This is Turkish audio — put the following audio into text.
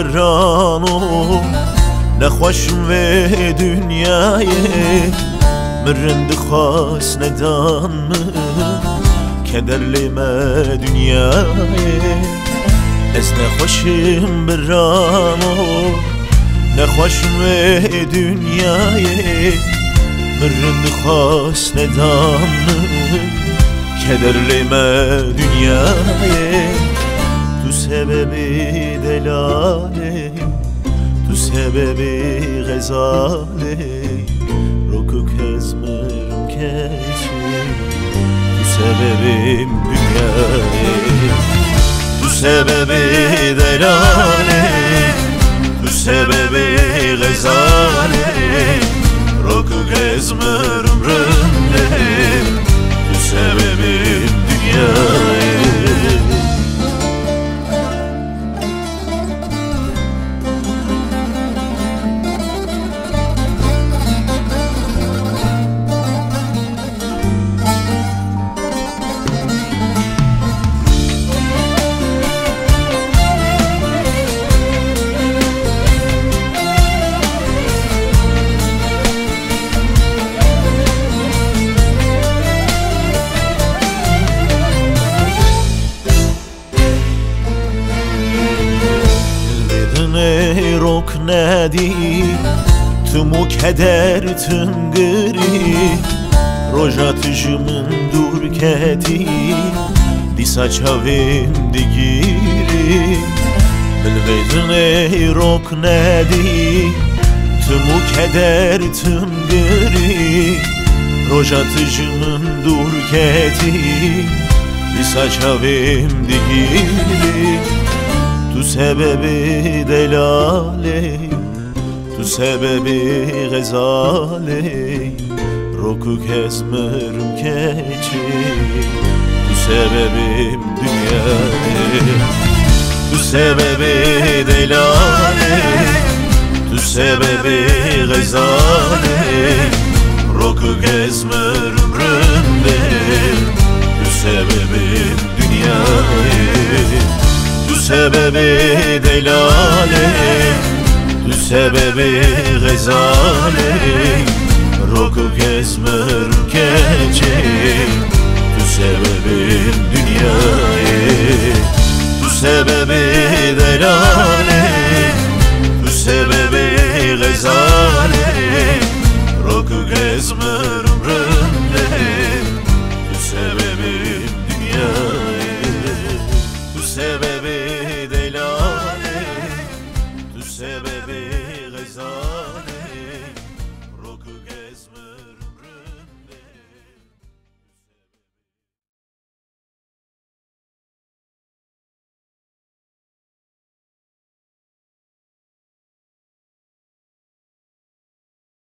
برانو نخوشم و دنیای مرند خواست ندان کدرلی ما دنیای از نخوشم برانو نخوشم و دنیای مرند خواست ندان کدرلی ما دنیای تو سببی دلاله تو سببی غزاله رو که kezmerim keçi تو سببیم dünyayı تو سببی دلاله تو سببی غزاله رو که kezmerim rümle تو سببیم dünyayı روک ندی تو مو کدر تنگری روژات جمن دور کدی دیسا چاویم دیگیری بلویدن روک ندی تو مو کدر تنگری روژات جمن دور کدی دیسا چاویم دیگیری تو سببی دلاله تو سببی غزاله رو که kezmerim keçi تو سببیم dünyayı تو سببی دلاله تو سببی غزاله رو که kezmerim rümle تو سببیم dünyayı تو سببی دلاله تو سببی غزاله رو که kezmerim keçi تو سببیم dünyayı تو سببی دلاله تو سببی غزاله رو که kezmerim rümle تو سببیم dünyayı تو سببی